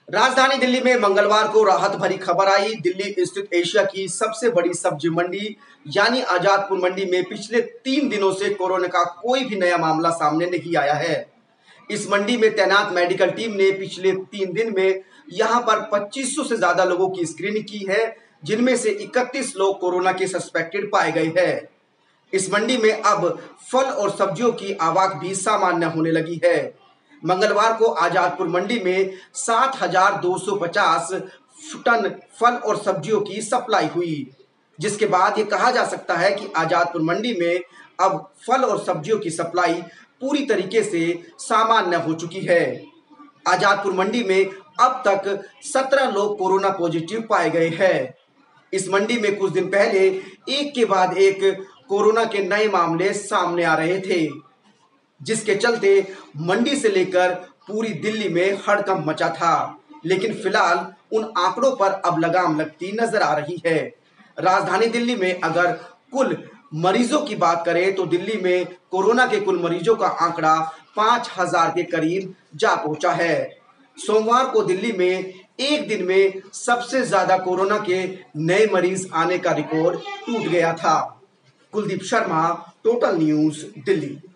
राजधानी दिल्ली में मंगलवार को राहत भरी खबर आई। दिल्ली स्थित एशिया की सबसे बड़ी सब्जी मंडी यानी आजादपुर मंडी में पिछले 3 दिनों से कोरोना का कोई भी नया मामला सामने नहीं आया है। इस मंडी में तैनात मेडिकल टीम ने पिछले 3 दिन में यहां पर 2500 से ज्यादा लोगों की स्क्रीनिंग की है, जिनमें से 31 लोग कोरोना के सस्पेक्टेड पाए गए हैं। इस मंडी में अब फल और सब्जियों की आवक भी सामान्य होने लगी है। मंगलवार को आजादपुर मंडी में 7,250 टन फल और सब्जियों की सप्लाई हुई, जिसके बाद ये कहा जा सकता है कि आजादपुर मंडी में अब फल और सब्जियों की सप्लाई पूरी तरीके से सामान्य हो चुकी है। आजादपुर मंडी में अब तक 17 लोग कोरोना पॉजिटिव पाए गए हैं। इस मंडी में कुछ दिन पहले एक के बाद एक कोरोना के नए मामले सामने आ रहे थे, जिसके चलते मंडी से लेकर पूरी दिल्ली में हड़कंप मचा था। लेकिन फिलहाल उन आंकड़ों पर अब लगाम लगती नजर आ रही है। राजधानी दिल्ली में अगर कुल मरीजों की बात करें तो दिल्ली में कोरोना के कुल मरीजों का आंकड़ा 5,000 के करीब जा पहुंचा है। सोमवार को दिल्ली में एक दिन में सबसे ज्यादा कोरोना के नए मरीज आने का रिकॉर्ड टूट गया था। Kuldeep Sharma, total news, Delhi.